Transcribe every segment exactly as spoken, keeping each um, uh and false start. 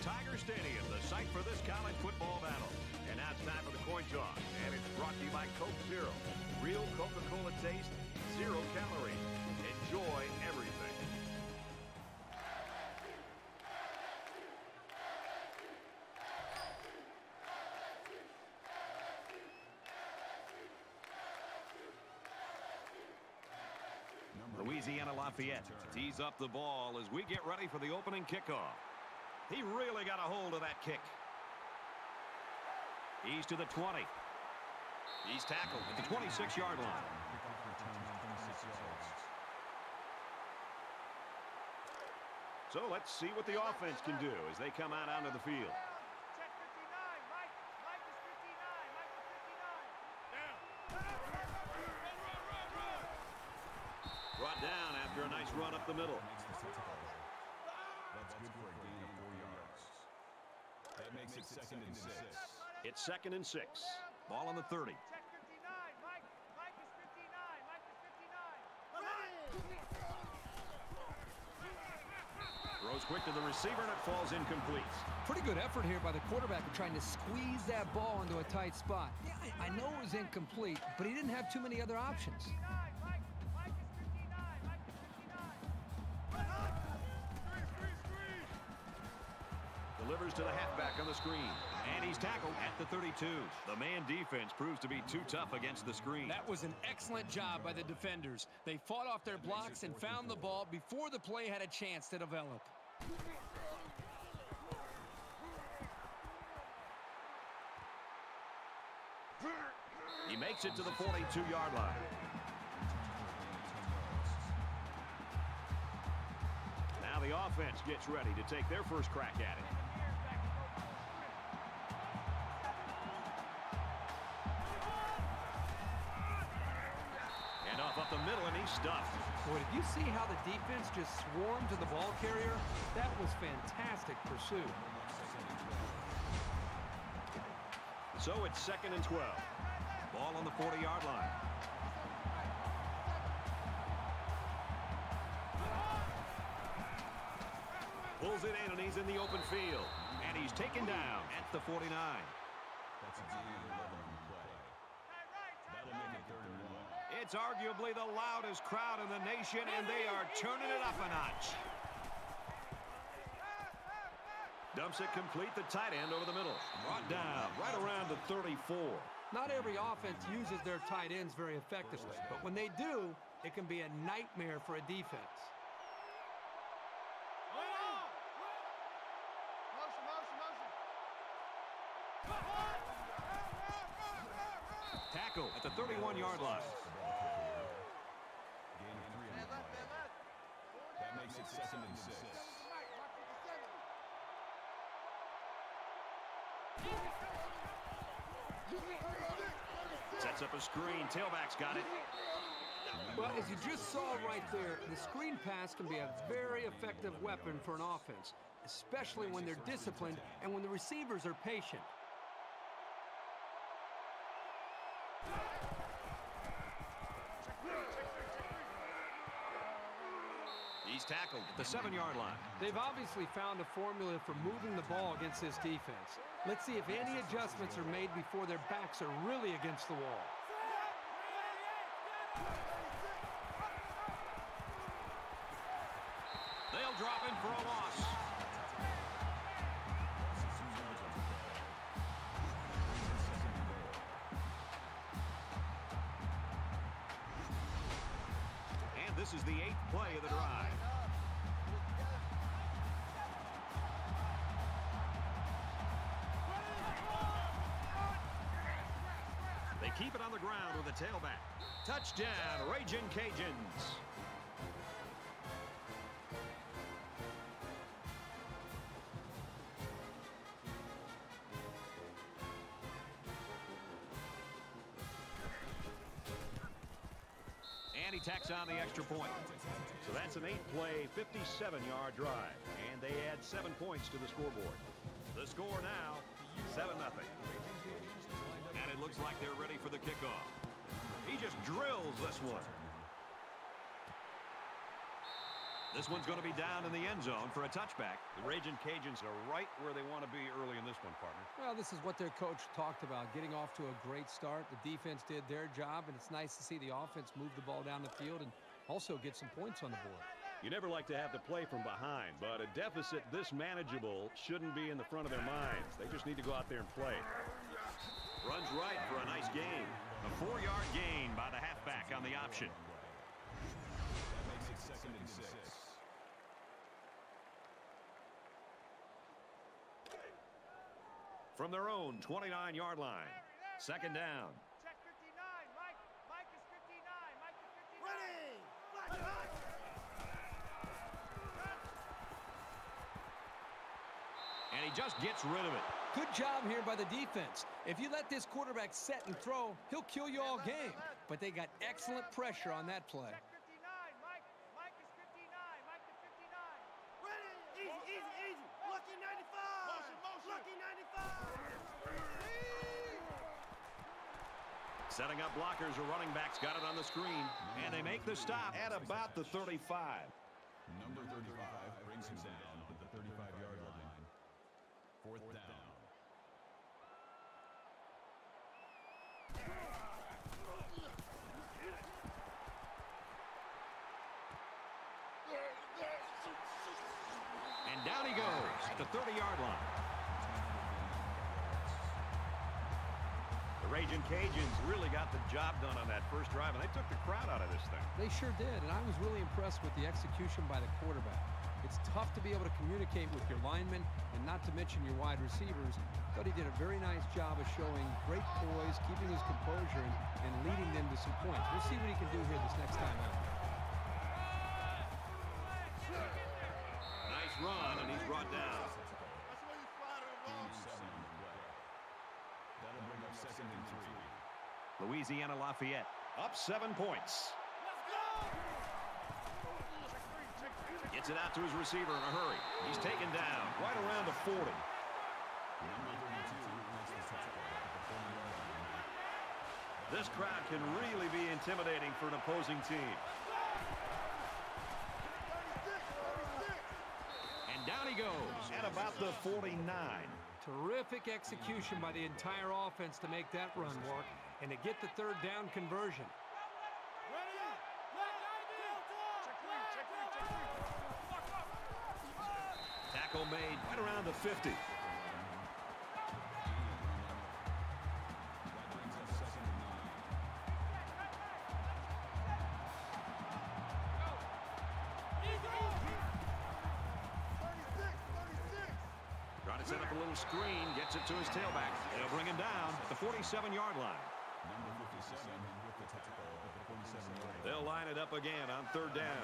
Tiger Stadium, the site for this college football battle. And now it's time for the coin toss. And it's brought to you by Coke Zero. Real Coca-Cola taste, zero calories. Enjoy everything. Louisiana Lafayette tees up the ball as we get ready for the opening kickoff. He really got a hold of that kick. He's to the twenty. He's tackled at the twenty-six yard line. So let's see what the offense can do as they come out onto the field. Brought down after a nice run up the middle. That's good for a gain of four yards. That makes it second and six. It's second and six. Ball on the thirty. Throws quick to the receiver and it falls incomplete. Pretty good effort here by the quarterback in trying to squeeze that ball into a tight spot. Yeah, I, I know it was incomplete, but he didn't have too many other options. Delivers to the halfback on the screen. And he's tackled at the thirty-two. The man defense proves to be too tough against the screen. That was an excellent job by the defenders. They fought off their blocks and found the ball before the play had a chance to develop. He makes it to the forty-two yard line. Now the offense gets ready to take their first crack at it. Off up the middle, and he's stuffed. Boy, did you see how the defense just swarmed to the ball carrier? That was fantastic pursuit. So it's second and twelve. Ball on the forty yard line. Pulls it in, and he's in the open field. And he's taken down at the forty-nine. That's a gain of eleven on the play. That'll make it third and one. It's arguably the loudest crowd in the nation, and they are turning it up a notch. Dumps it complete, the tight end over the middle. Brought down right around the thirty-four. Not every offense uses their tight ends very effectively, but when they do, it can be a nightmare for a defense. Motion, motion, motion. Tackle at the thirty-one yard line. Gain of three on the play. That makes it second and six. Sets up a screen. Tailback's got it. Well, as you just saw right there, the screen pass can be a very effective weapon for an offense, especially when they're disciplined and when the receivers are patient. He's tackled at the seven yard line. They've obviously found a formula for moving the ball against this defense. Let's see if any adjustments are made before their backs are really against the wall. They'll drop in for a loss. And this is the eighth play of the drive. They keep it on the ground with a tailback. Touchdown, Ragin' Cajuns. And he tacks on the extra point. So that's an eight-play, fifty-seven yard drive. And they add seven points to the scoreboard. The score now, seven nothing. And it looks like they're ready for the kickoff. He just drills this one. This one's going to be down in the end zone for a touchback. The Raging Cajuns are right where they want to be early in this one, partner. Well, this is what their coach talked about, getting off to a great start. The defense did their job, and it's nice to see the offense move the ball down the field and also get some points on the board. You never like to have to play from behind, but a deficit this manageable shouldn't be in the front of their minds. They just need to go out there and play. Runs right for a nice gain. A four-yard gain by the halfback on the option. That makes it second and six. From their own twenty-nine-yard line. Second down. Check fifty-nine. Mike. Mike is fifty-nine. Mike is fifty-nine. Ready. And he just gets rid of it. Good job here by the defense. If you let this quarterback set and throw, he'll kill you all game. But they got excellent pressure on that play. Check fifty-nine. Mike. Mike is fifty-nine. Mike is fifty-nine. Ready. Easy, easy, easy. Lucky ninety-five. Motion, motion. Lucky ninety-five. Setting up blockers, or running backs got it on the screen. And they make the stop at about the thirty-five. Number thirty-five brings him down at the thirty-five-yard line. Fourth down. And down he goes at the thirty-yard line. The Raging Cajuns really got the job done on that first drive, and they took the crowd out of this thing. They sure did, and I was really impressed with the execution by the quarterback. It's tough to be able to communicate with your linemen, and not to mention your wide receivers, but he did a very nice job of showing great poise, keeping his composure, and, and leading them to some points. We'll see what he can do here this next time out. Nice run, and he's brought down. That'll bring up second and three. Louisiana Lafayette up seven points. Gets it out to his receiver in a hurry. He's taken down right around the forty. This crowd can really be intimidating for an opposing team. And down he goes at about the forty-nine. Terrific execution by the entire offense to make that run work and to get the third down conversion. Tackle made right around the fifty. Trying to set up a little screen, gets it to his tailback. They'll bring him down at the forty-seven-yard line. Number fifty-seven with the tackle at the forty-seven-yard line. They'll line it up again on third down.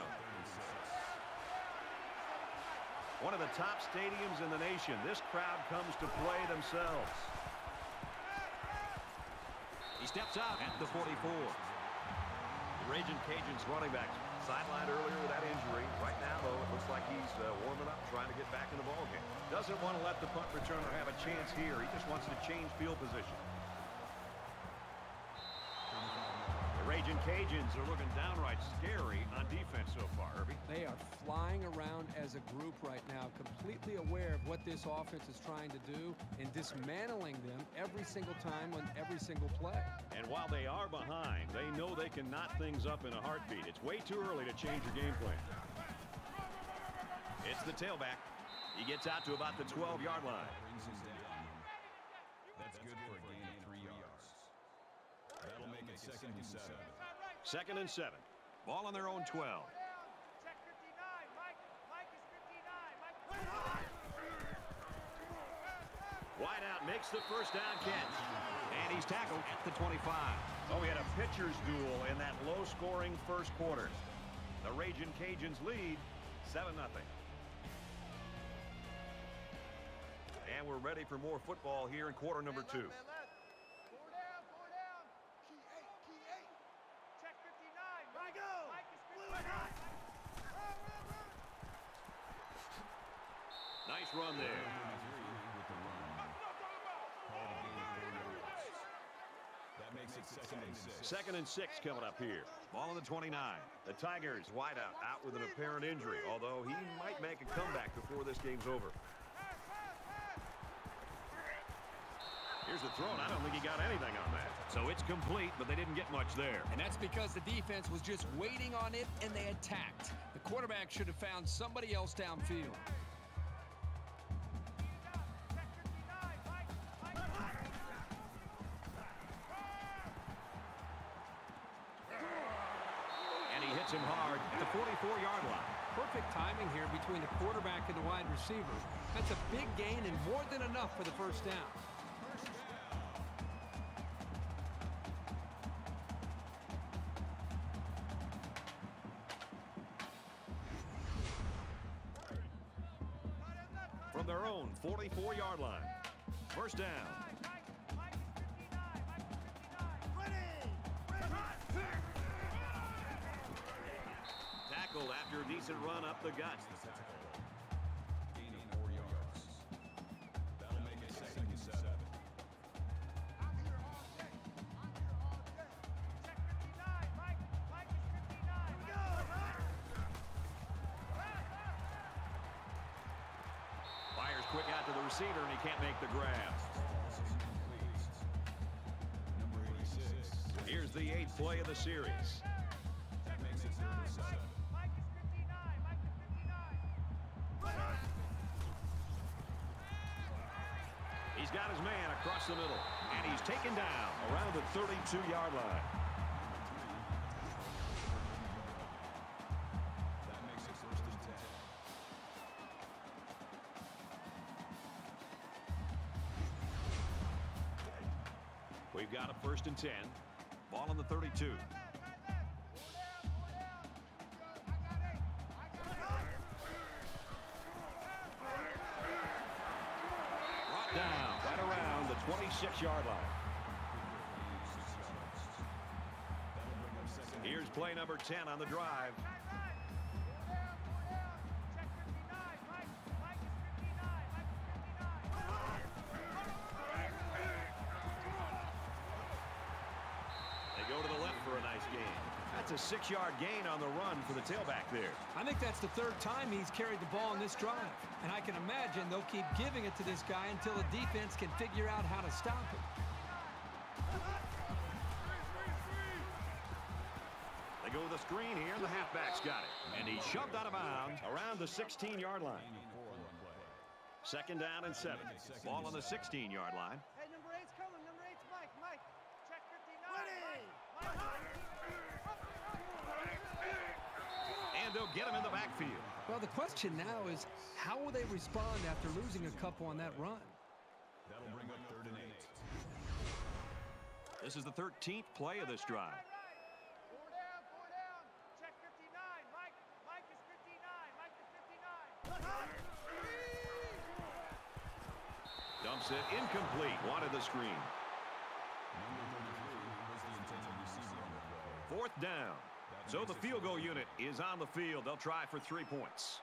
One of the top stadiums in the nation. This crowd comes to play themselves. He steps out at the forty-four. The Raging Cajuns running back sidelined earlier with that injury. Right now, though, it looks like he's uh, warming up, trying to get back in the ballgame. Doesn't want to let the punt returner have a chance here. He just wants to change field position. The Raging Cajuns are looking downright scary on defense so far, Herbie. They are flying around as a group right now, completely aware of what this offense is trying to do and dismantling them every single time on every single play. And while they are behind, they know they can knot things up in a heartbeat. It's way too early to change your game plan. It's the tailback. He gets out to about the twelve-yard line. Brings him down. That's good for a gain of three yards. That'll make it second and seven. Second and seven. Ball on their own twelve. Check fifty-nine. Mike. Mike is fifty-nine. Mike. Wide out makes the first down catch. And he's tackled at the twenty-five. Oh, we had a pitcher's duel in that low-scoring first quarter. The Raging Cajuns lead seven nothing. And we're ready for more football here in quarter number two. Four down. Four down. Key eight. Key eight. Check fifty-nine. Mike. Mike is fifty-nine. Nice run there. With the run. Called a gain of four yards. That makes it Second and six. Second and six coming up here. Ball on the twenty-nine. The Tigers wideout out with an apparent injury, although he might make a comeback before this game's over. Here's the throw, and I don't think he got anything on that. So it's complete, but they didn't get much there. And that's because the defense was just waiting on it, and they attacked. The quarterback should have found somebody else downfield. And he hits him hard at the forty-four yard line. Perfect timing here between the quarterback and the wide receiver. That's a big gain and more than enough for the first down. From their own forty-four yard line. First down. Tackled after a decent run up the gut. Gain of four yards. That'll make it second and seven. Fires quick out to the receiver, and he can't make the grab. Number eighty-six. Here's the eighth play of the series. That makes it third and seven. He's got his man across the middle, and he's taken down around the thirty-two yard line. That makes it first and ten. We've got a first and ten. Ball on the thirty-two. Brought down right around the twenty-six yard line. Here's play number ten on the drive. They go to the left for a nice gain. That's a six yard gain on the run for the tailback there. I think that's the third time he's carried the ball in this drive. And I can imagine they'll keep giving it to this guy until the defense can figure out how to stop him. They go with a screen here, and the halfback's got it. And he's shoved out of bounds around the sixteen yard line. Second down and seven. Ball on the sixteen yard line. Hey, number eight's coming. Number eight's Mike. Mike. Check fifty-nine. Mike. And they'll get him in the backfield. Well, the question now is, how will they respond after losing a couple on that run? That'll bring up third and eight. This is the thirteenth play of this drive. Four down, four down. Check fifty-nine. Mike. Mike is fifty-nine. Mike is fifty-nine. Dumps it incomplete. Wanted the screen. Number thirty-three was the intended receiver on the play. Fourth down. So the field goal unit is on the field. They'll try for three points.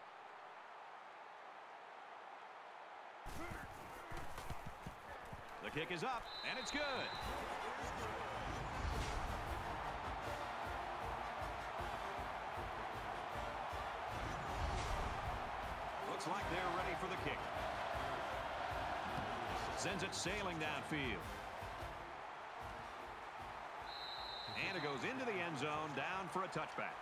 The kick is up, and it's good. Looks like they're ready for the kick. Sends it sailing downfield. And it goes into the end zone, down for a touchback.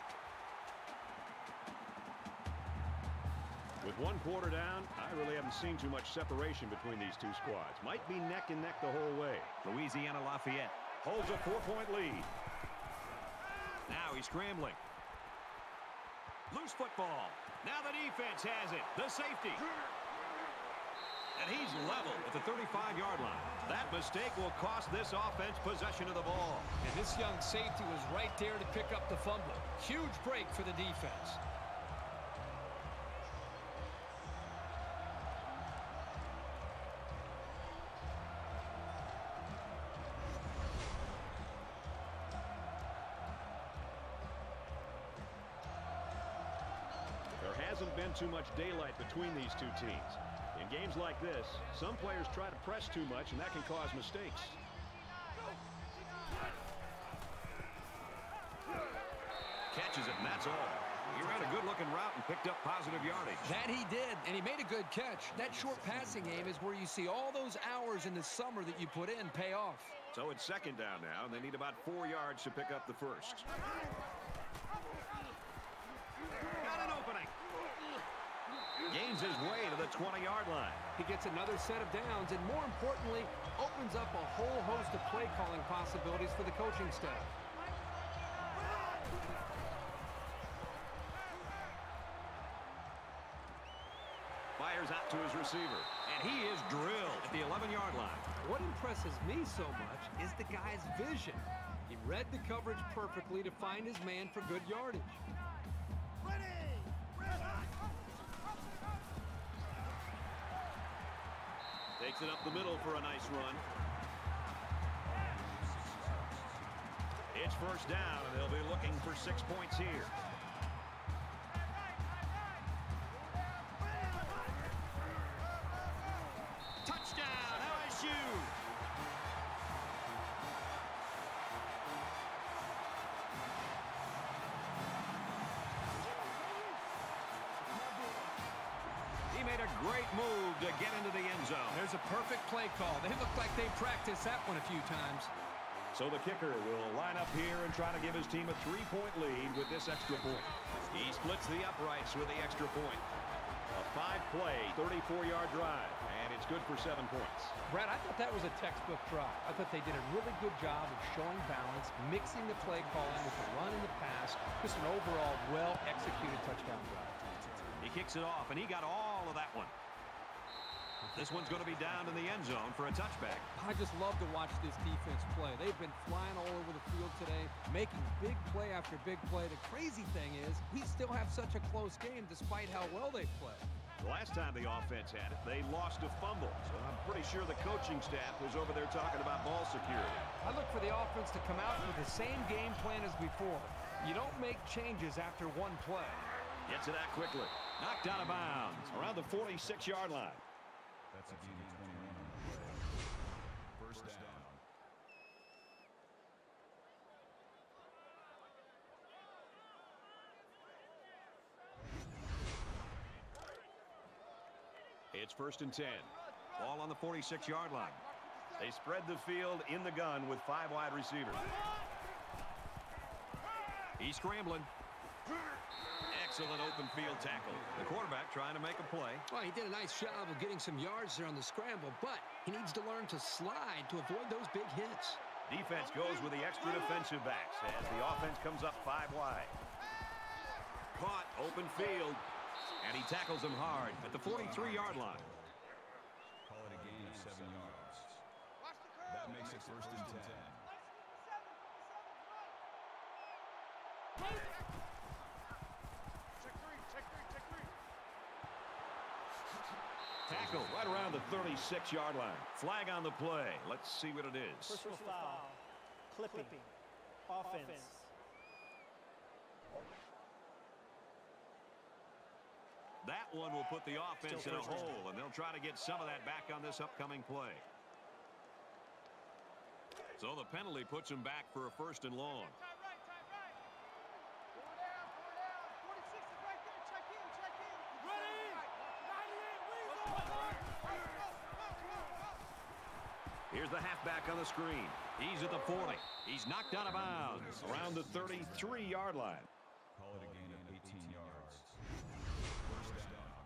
With one quarter down, I really haven't seen too much separation between these two squads. Might be neck and neck the whole way. Louisiana Lafayette holds a four-point lead. Now he's scrambling. Loose football. Now the defense has it. The safety. And he's level at the thirty-five yard line. That mistake will cost this offense possession of the ball. And this young safety was right there to pick up the fumble. Huge break for the defense. There hasn't been too much daylight between these two teams. In games like this, some players try to press too much, and that can cause mistakes. Catches it, and that's all. He ran a good-looking route and picked up positive yardage. That he did, and he made a good catch. That short passing game is where you see all those hours in the summer that you put in pay off. So it's second down now, and they need about four yards to pick up the first. Got an opening. Gains his way to the twenty-yard line. He gets another set of downs, and more importantly, opens up a whole host of play-calling possibilities for the coaching staff. Fires out to his receiver, and he is drilled at the eleven-yard line. What impresses me so much is the guy's vision. He read the coverage perfectly to find his man for good yardage. Takes it up the middle for a nice run. It's first down, and they'll be looking for six points here. Touchdown, L S U! He made a great move to get into the end zone. There's a perfect play call. They look like they practiced that one a few times. So the kicker will line up here and try to give his team a three-point lead with this extra point. He splits the uprights with the extra point. A five-play, thirty-four-yard drive, and it's good for seven points. Brad, I thought that was a textbook drive. I thought they did a really good job of showing balance, mixing the play calling with the run and the pass. Just an overall well-executed touchdown drive. He kicks it off, and he got all of that one. This one's going to be down in the end zone for a touchback. I just love to watch this defense play. They've been flying all over the field today, making big play after big play. The crazy thing is, we still have such a close game despite how well they play. The last time the offense had it, they lost a fumble. So I'm pretty sure the coaching staff was over there talking about ball security. I look for the offense to come out with the same game plan as before. You don't make changes after one play. Gets it out quickly. Knocked out of bounds around the forty-six-yard line. That's a gain of twenty-one on the play. First down. It's first and ten. Ball on the forty-six-yard line. They spread the field in the gun with five wide receivers. He's scrambling. Excellent open field tackle. The quarterback trying to make a play. Well, he did a nice job of getting some yards there on the scramble, but he needs to learn to slide to avoid those big hits. Defense goes with the extra defensive backs as the offense comes up five wide. Caught, open field, and he tackles him hard at the forty-three-yard line. Call it a gain of seven yards. That makes it first and ten. Tackle right around the thirty-six-yard line. Flag on the play. Let's see what it is. Personal foul. Clipping. Offense. That one will put the offense in a hole, and they'll try to get some of that back on this upcoming play. So the penalty puts him back for a first and long. Here's the halfback on the screen. He's at the forty. He's knocked out of bounds around the thirty-three-yard line. Call it a gain of eighteen yards. First down.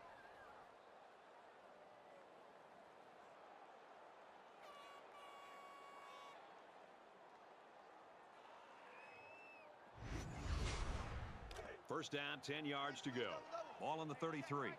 First down, ten yards to go. Ball on the thirty-three.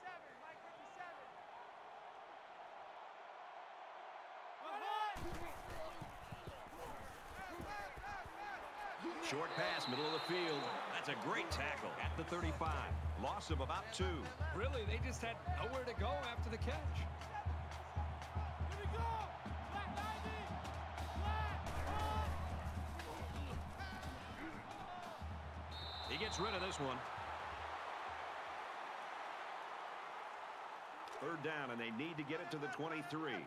Short pass, middle of the field. That's a great tackle at the thirty-five. Loss of about two. Really, they just had nowhere to go after the catch. He gets rid of this one. Third down, and they need to get it to the twenty-three.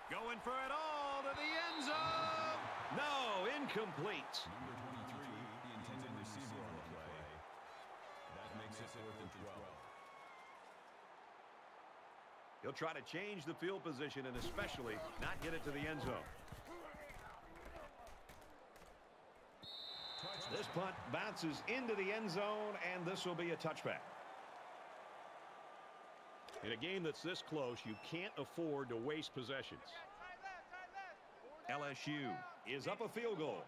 Going for it all to the end zone. No, incomplete. Number twenty-three, the intended receiver on the play. That makes it fourth and twelve. He'll try to change the field position and especially not get it to the end zone. This punt bounces into the end zone, and this will be a touchback. In a game that's this close, you can't afford to waste possessions. L S U is up a field goal.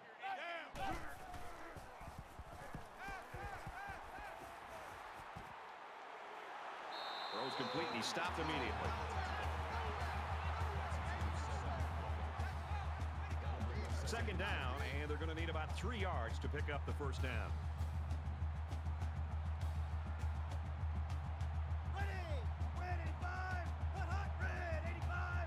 Throws complete, and he stopped immediately. Second down, and they're going to need about three yards to pick up the first down. Ready! Red eighty-five! Hot, hot, red eighty-five!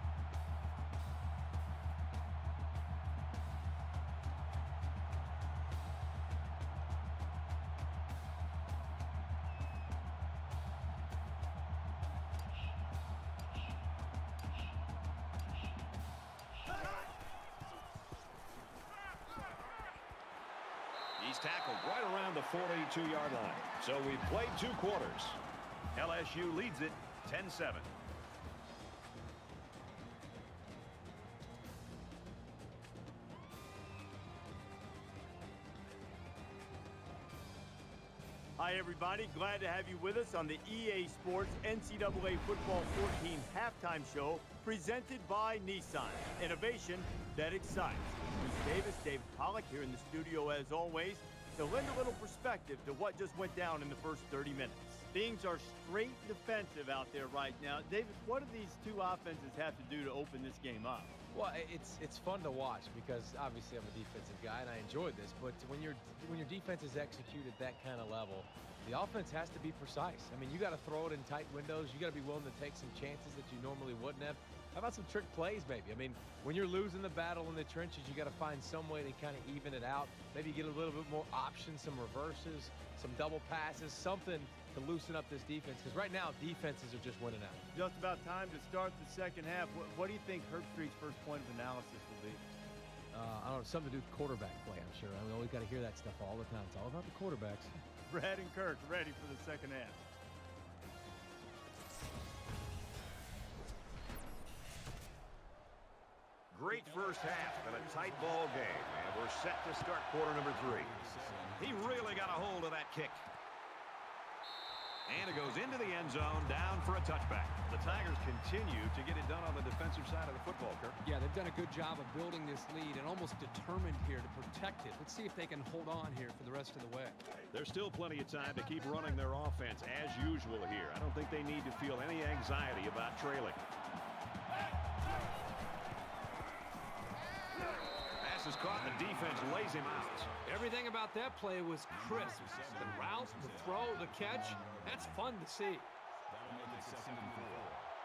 He's tackled right around the forty-two yard line. So we've played two quarters. L S U leads it ten seven. Hi, everybody. Glad to have you with us on the E A Sports N C double A Football fourteen halftime show presented by Nissan. Innovation that excites. Bruce Davis, David Pollack here in the studio as always to lend a little perspective to what just went down in the first thirty minutes. Things are straight defensive out there right now. David, what do these two offenses have to do to open this game up? Well, it's it's fun to watch because obviously I'm a defensive guy and I enjoy this. But when your when your defense is executed that kind of level, the offense has to be precise. I mean, you got to throw it in tight windows. You got to be willing to take some chances that you normally wouldn't have. How about some trick plays, maybe? I mean, when you're losing the battle in the trenches, you got to find some way to kind of even it out. Maybe get a little bit more options, some reverses, some double passes, something to loosen up this defense. Because right now, defenses are just winning out. Just about time to start the second half. What, what do you think Herbstreit's first point of analysis will be? Uh, I don't know, something to do with quarterback play, I'm sure. I mean, we always got to hear that stuff all the time. It's all about the quarterbacks. Brad and Kirk ready for the second half. Great first half and a tight ball game. And we're set to start quarter number three. He really got a hold of that kick. And it goes into the end zone, down for a touchback. The Tigers continue to get it done on the defensive side of the football, Kirk. Yeah, they've done a good job of building this lead and almost determined here to protect it. Let's see if they can hold on here for the rest of the way. There's still plenty of time to keep running their offense as usual here. I don't think they need to feel any anxiety about trailing. Pass is caught, and the defense lays him out. Everything about that play was crisp. The route, the throw, the catch, that's fun to see. That'll make it second and four.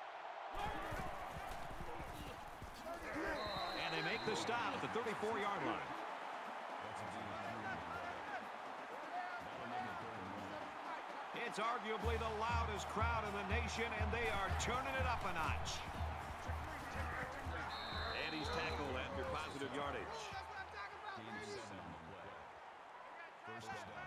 And they make the stop at the thirty-four yard line. It's arguably the loudest crowd in the nation, and they are turning it up a notch. And he's tackled after positive yardage. Gain seven on the play. First down.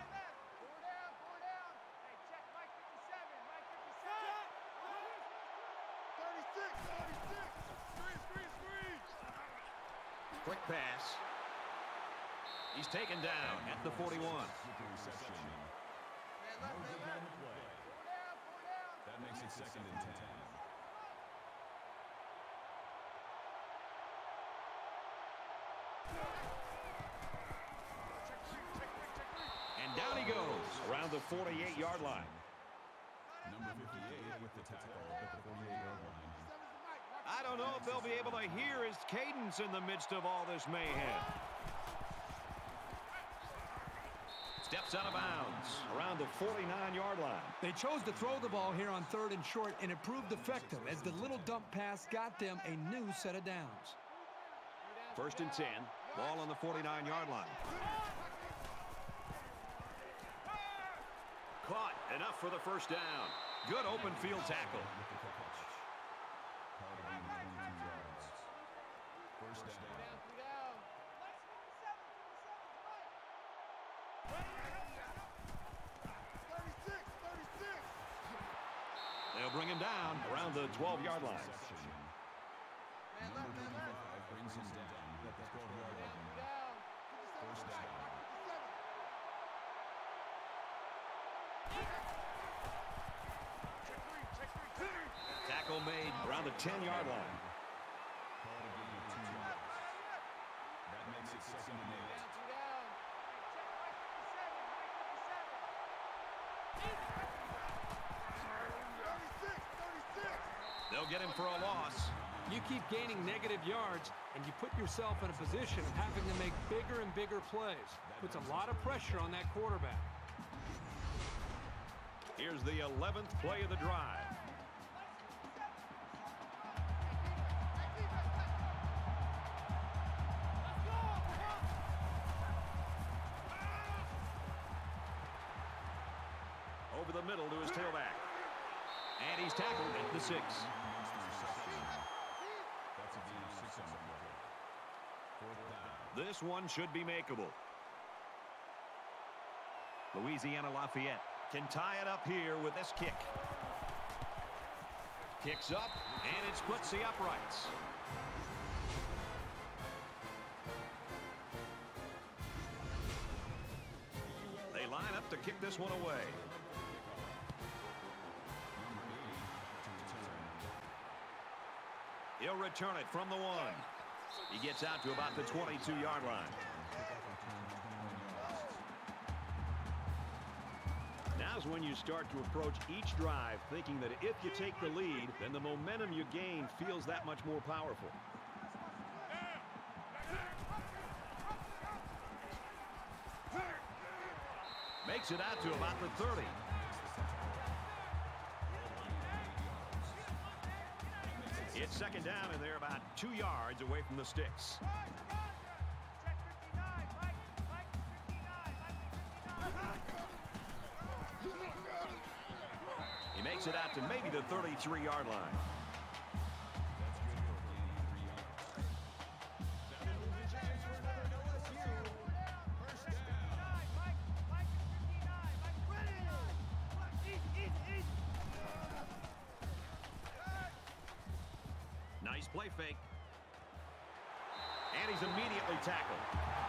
Quick pass. He's taken down at the forty-one. With the reception. No good on the play. That makes it second and ten. And down he goes around the forty-eight yard line. Number fifty-eight with the tackle at the forty-eight yard line. I don't know if they'll be able to hear his cadence in the midst of all this mayhem. Steps out of bounds around the forty-nine yard line. They chose to throw the ball here on third and short, and it proved effective as the little dump pass got them a new set of downs. First and ten. Ball on the forty-nine yard line. Caught. Enough for the first down. Good open field tackle. around the twelve-yard line. Man left, man left. Brings him down at the twelve-yard line. First down. Tackle made around the ten-yard line. Call it a gain of two yards. That makes it second and eight. They'll get him for a loss. You keep gaining negative yards, and you put yourself in a position of having to make bigger and bigger plays. Puts a lot of pressure on that quarterback. Here's the eleventh play of the drive. Over the middle to his tailback. And he's tackled at the six. That's a gain of six on the play. Fourth down. This one should be makeable. Louisiana Lafayette can tie it up here with this kick. Kicks up, and it splits the uprights. They line up to kick this one away. He'll return it from the one. He gets out to about the twenty-two-yard line. Now's when you start to approach each drive thinking that if you take the lead, then the momentum you gain feels that much more powerful. Makes it out to about the thirty. It's second down, and they're about two yards away from the sticks. He makes it out to maybe the thirty-three-yard line. Nice play fake. And he's immediately tackled.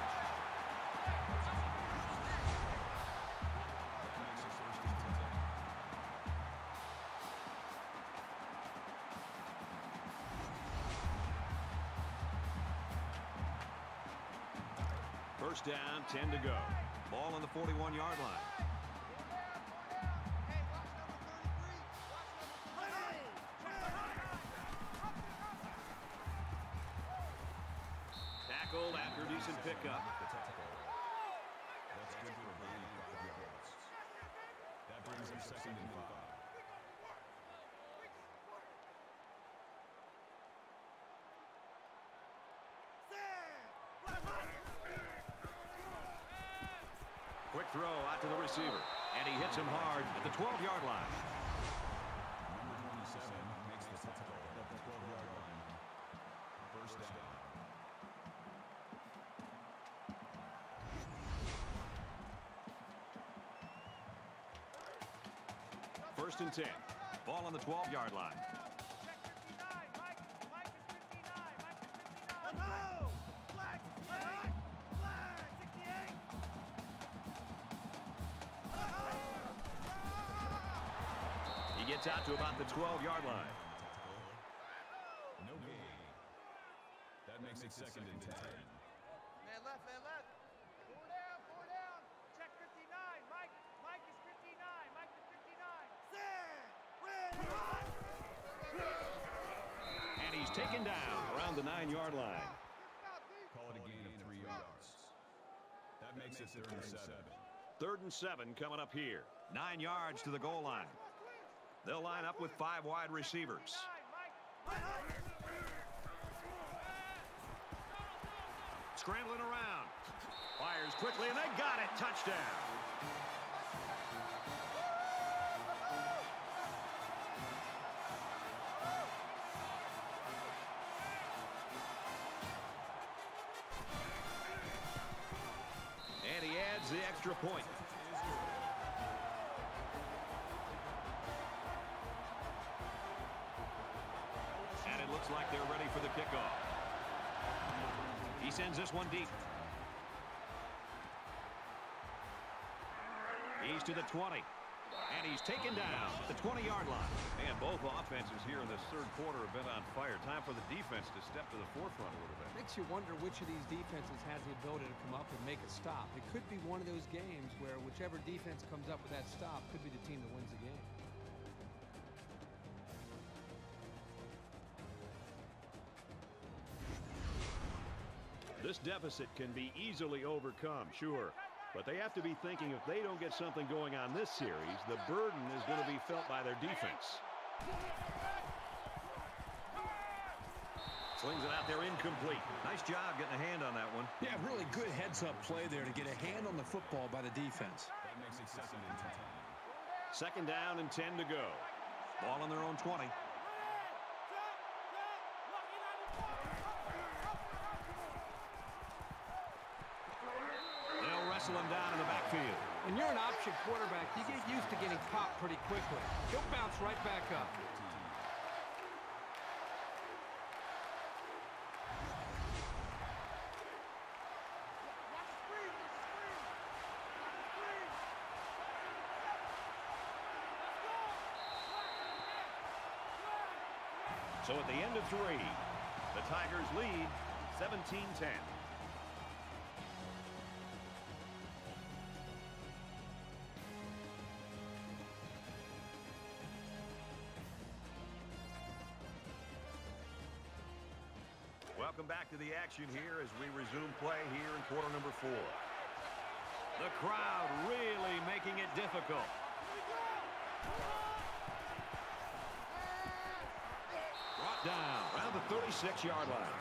First down, ten to go. Ball on the forty-one-yard line. Tackled after a decent pickup. That's good for a gain of five yards. That brings him second and five. Quick throw out to the receiver. And he hits him hard at the twelve-yard line. Number twenty-seven makes the tackle at the twelve-yard line. First down. First and ten. Ball on the twelve-yard line. He gets out to about the twelve-yard line. No gain. That makes it second and ten. Man left, man left. Four down, four down. Check fifty-nine. Mike, Mike is fifty-nine. Mike is fifty-nine. Set, ready, run. And he's taken down around the nine-yard line. Call it a gain of three yards. That makes it third and seven. Third and seven coming up here. Nine yards to the goal line. They'll line up with five wide receivers. Scrambling around. Fires quickly, and they got it. Touchdown. And he adds the extra point. Looks like they're ready for the kickoff. He sends this one deep. He's to the twenty. And he's taken down at the twenty-yard line. And both offenses here in this third quarter have been on fire. Time for the defense to step to the forefront a little bit. Makes you wonder which of these defenses has the ability to come up and make a stop. It could be one of those games where whichever defense comes up with that stop could be the team that wins the game. This deficit can be easily overcome, sure. But they have to be thinking if they don't get something going on this series, the burden is going to be felt by their defense. Slings it out there incomplete. Nice job getting a hand on that one. Yeah, really good heads-up play there to get a hand on the football by the defense. That makes it second and ten. Second down and ten to go. Ball on their own twenty. Him down in the backfield. When you're an option quarterback, you get used to getting popped pretty quickly. He'll bounce right back up. So at the end of three, the Tigers lead seventeen ten. Welcome back to the action here as we resume play here in quarter number four. The crowd really making it difficult. Brought down around the thirty-six-yard line.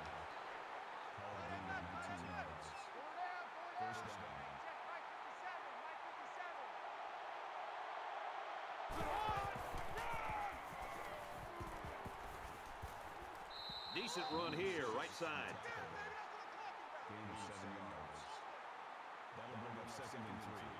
Decent run here, right side. Gain of seven yards. That'll bring up second and three.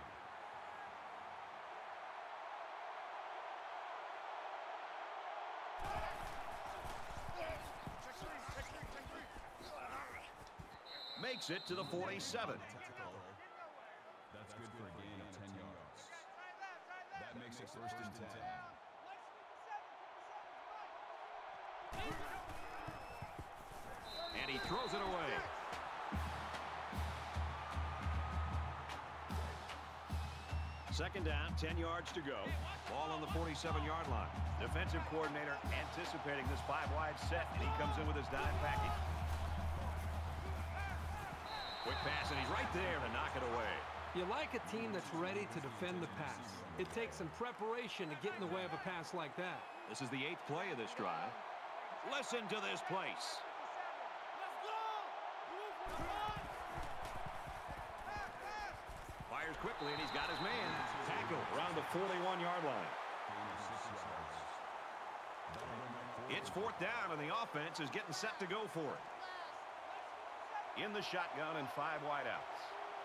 Makes it to the forty-seven. That's good for a gain of ten yards. That makes it first and ten. And he throws it away. Second down, ten yards to go. Ball on the forty-seven-yard line. Defensive coordinator anticipating this five-wide set, and he comes in with his dime package. Quick pass, and he's right there to knock it away. You like a team that's ready to defend the pass. It takes some preparation to get in the way of a pass like that. This is the eighth play of this drive. Listen to this place. Fires quickly, and he's got his man. Tackle around the forty-one-yard line. It's fourth down, and the offense is getting set to go for it. In the shotgun and five wideouts.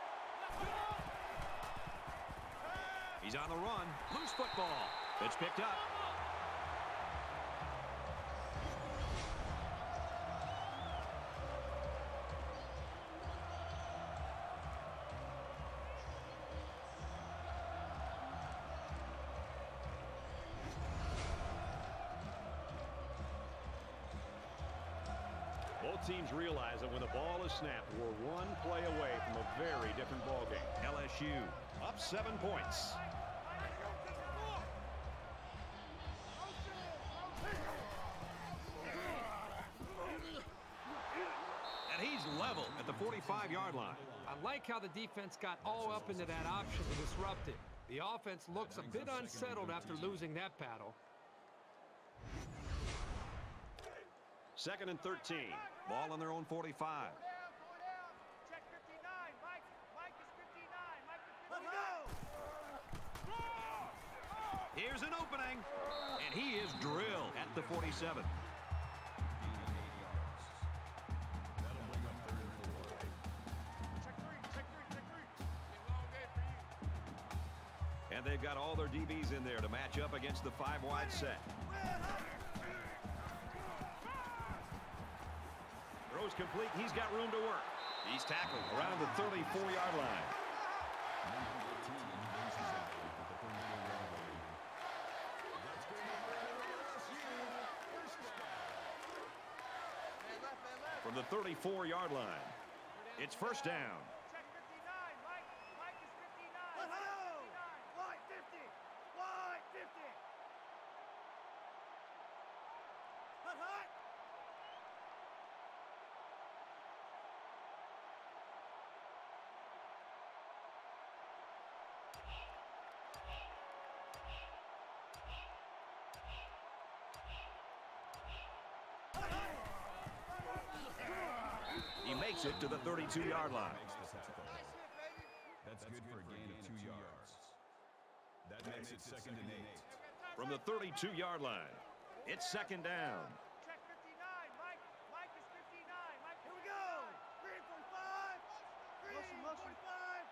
He's on the run. Loose football. It's picked up. Both teams realize that when the ball is snapped, we're one play away from a very different ball game. L S U up seven points. And he's level at the forty-five-yard line. I like how the defense got all up into that option to disrupt it. The offense looks a bit unsettled after losing that battle. Second and thirteen. Ball on their own forty-five. Check fifty-nine. Mike. Mike is fifty-nine. Mike is fifty-nine. Here's an opening. And he is drilled at the forty-seven. And they've got all their D Bs in there to match up against the five-wide set. Throws complete. He's got room to work. He's tackled around the thirty-four-yard line. From the thirty-four-yard line, it's first down. Check fifty-nine, Mike. Mike is fifty-nine. Let's go. Wide fifty. Wide fifty. Hut, hut. He makes it to the thirty-two-yard line. That's good for a gain of two yards. That makes it second and eight. From the thirty-two-yard line, it's second down. Check fifty-nine, Mike. Mike is fifty-nine. Mike, here we go. Three forty-five. Three forty-five.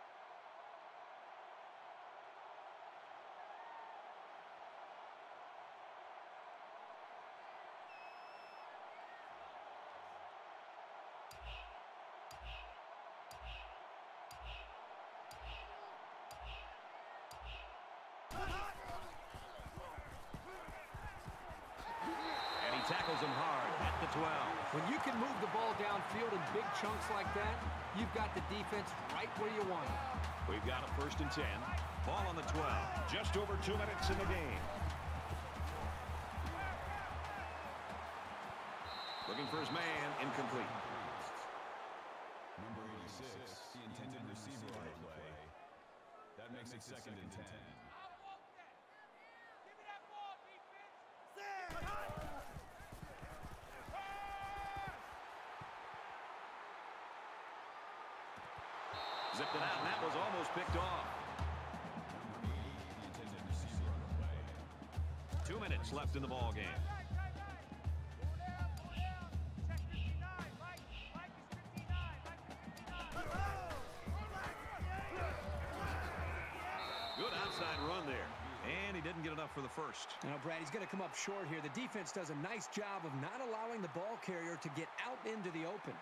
And he tackles him hard at the twelve. When you can move the ball downfield in big chunks like that, you've got the defense right where you want it. We've got a first and ten. Ball on the twelve. Just over two minutes in the game. Looking for his man. Incomplete. Number eighty-six, the intended receiver on the play. That makes it second and ten. Give me that ball, defense. Zipped it out, and that was almost picked off. The intended receiver on the play. Two minutes left in the ball game. Check fifty-nine, Mike. Mike is fifty-nine. Mike is fifty-nine. Good outside run there. And he didn't get enough for the first. You know, Brad, he's going to come up short here. The defense does a nice job of not allowing the ball carrier to get out into the open.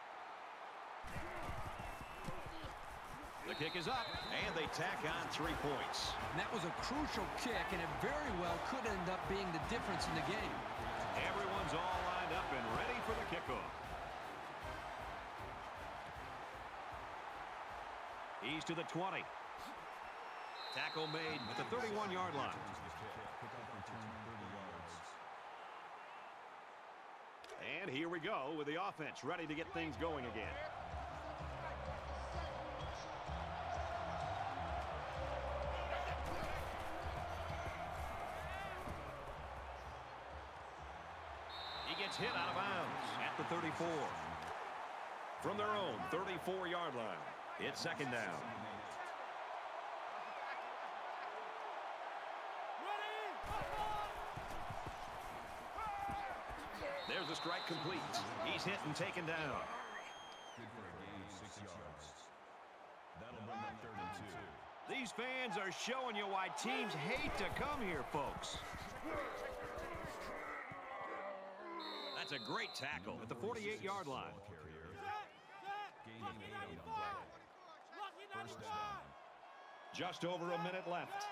The kick is up, and they tack on three points. And that was a crucial kick, and it very well could end up being the difference in the game. Everyone's all lined up and ready for the kickoff. He's to the twenty. Tackle made at the thirty-one-yard line. And here we go with the offense ready to get things going again. He gets hit out of bounds at the thirty-four. From their own thirty-four-yard line, it's second down. There's a strike complete. He's hit and taken down. Good for a gain of six yards. That'll bring up third and two. These fans are showing you why teams hate to come here, folks. That's a great tackle at the forty-eight-yard line. Gaining eight on the play. First down. Just over a minute left.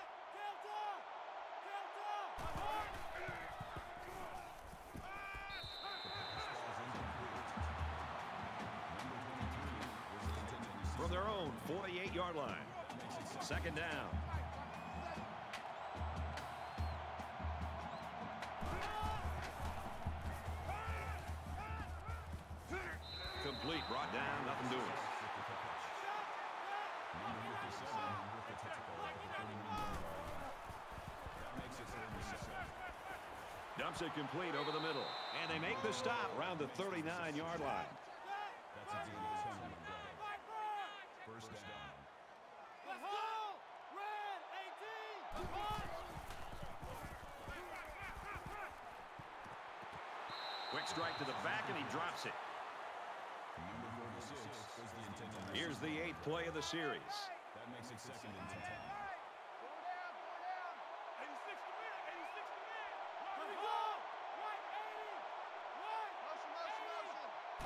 From their own forty-eight-yard line. Second down. Complete, brought down, nothing doing. Number fifty-seven with the tackle at the thirty-one-yard line. That makes it third and seven. Dumps it complete over the middle. And they make the stop around the thirty-nine-yard line. That's a gain of ten on the play. First down. Quick strike to the back, and he drops it. Number forty-six was the intended. Here's the eighth play of the series. That makes it second and ten.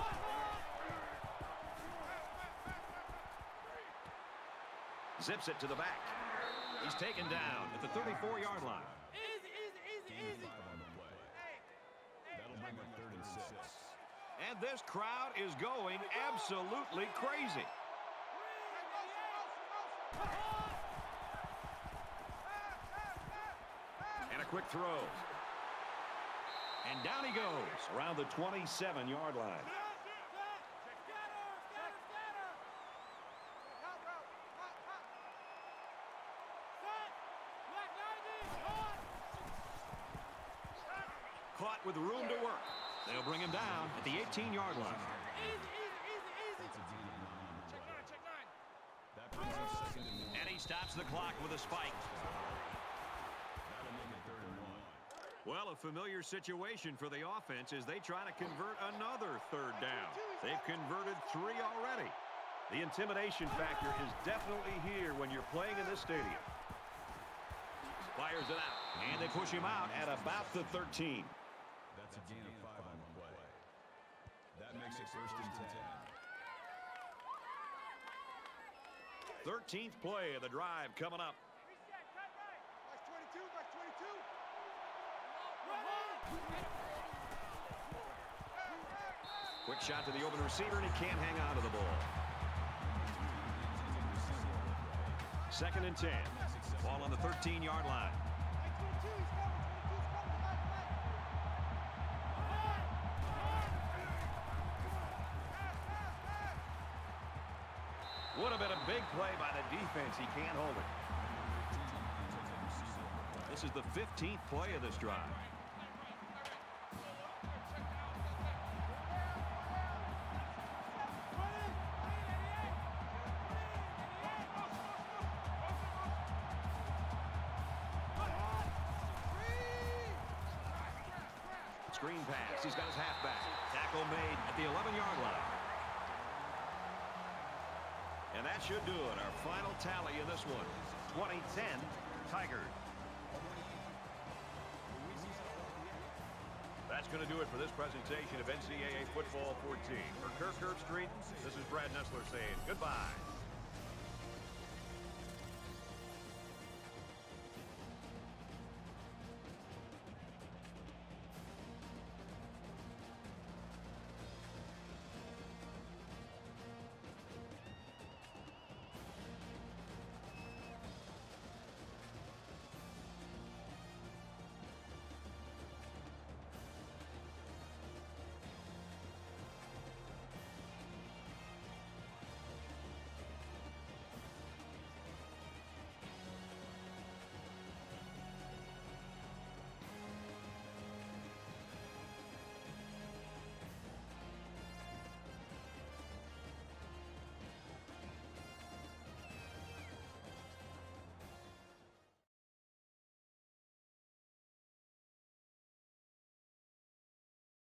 Zips it to the back. He's taken down at the thirty-four yard line. Easy, easy, easy, easy. Five on the play. That'll bring up third and six. And this crowd is going absolutely crazy. And a quick throw. And down he goes around the twenty-seven yard line. Caught with room to work. They'll bring him down at the eighteen yard line. That brings up second and one. And he stops the clock with a spike. That'll make it third and one. Well, a familiar situation for the offense as they try to convert another third down. They've converted three already. The intimidation factor is definitely here when you're playing in this stadium. Fires it out, and they push him out at about the thirteen. That's a gain of five on the play. That makes it first and ten. thirteenth play of the drive coming up. Quick shot to the open receiver, and he can't hang on to the ball. Second and ten. Ball on the thirteen yard line. Would have been a big play by the defense. He can't hold it. This is the fifteenth play of this drive. Screen pass. He's got his halfback. Tackle made at the eleven yard line. And that should do it. Our final tally in this one. twenty ten Tigers. That's going to do it for this presentation of N C double A Football fourteen. For Kirk Herbstreit, this is Brad Nessler saying goodbye.